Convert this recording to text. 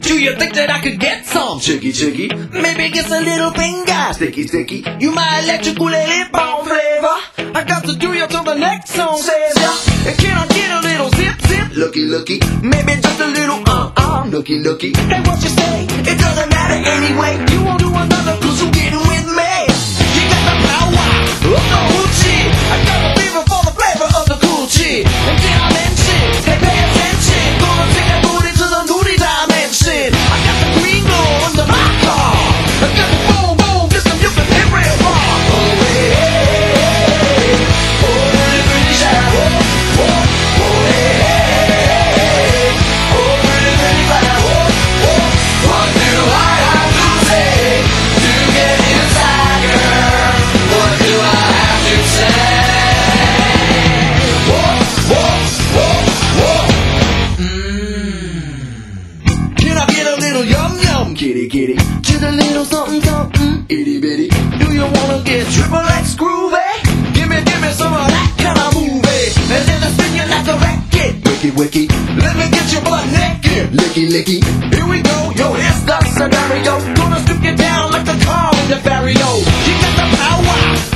Do you think that I could get some chicky chicky? Maybe just a little finger sticky sticky. You my electrical lip balm flavor. I got to do you till the next song says ya. And can I get a little zip zip? Looky looky. Maybe just a little looky looky. Hey, what you say? It doesn't matter anyway. You won't do another 'cause you getting with me. You got the power of the hoochie. I got the fever for the flavor of the coochie. And did I mention? Hey, pay attention. Gonna take that booty to the nudie dimension. I got the green glow under my car. I got the boom boom system you can hear it from. Oh hey, oh pretty pretty shy. Oh oh oh hey, oh pretty pretty fly. Oh oh, what do I have to say to get inside, girl? What do I have to say? Whoa whoa whoa whoa. Can I get a little yum yum, kitty kitty? Get a little something something, itty bitty. Do you wanna get triple X groovy? Give me some of that kind of movie. And then I spin you like a racket, wicky wicky. Let me get your butt naked, licky licky. Here we go, yo, it's the scenario. Gonna strip you down like the car in the barrio. You got the power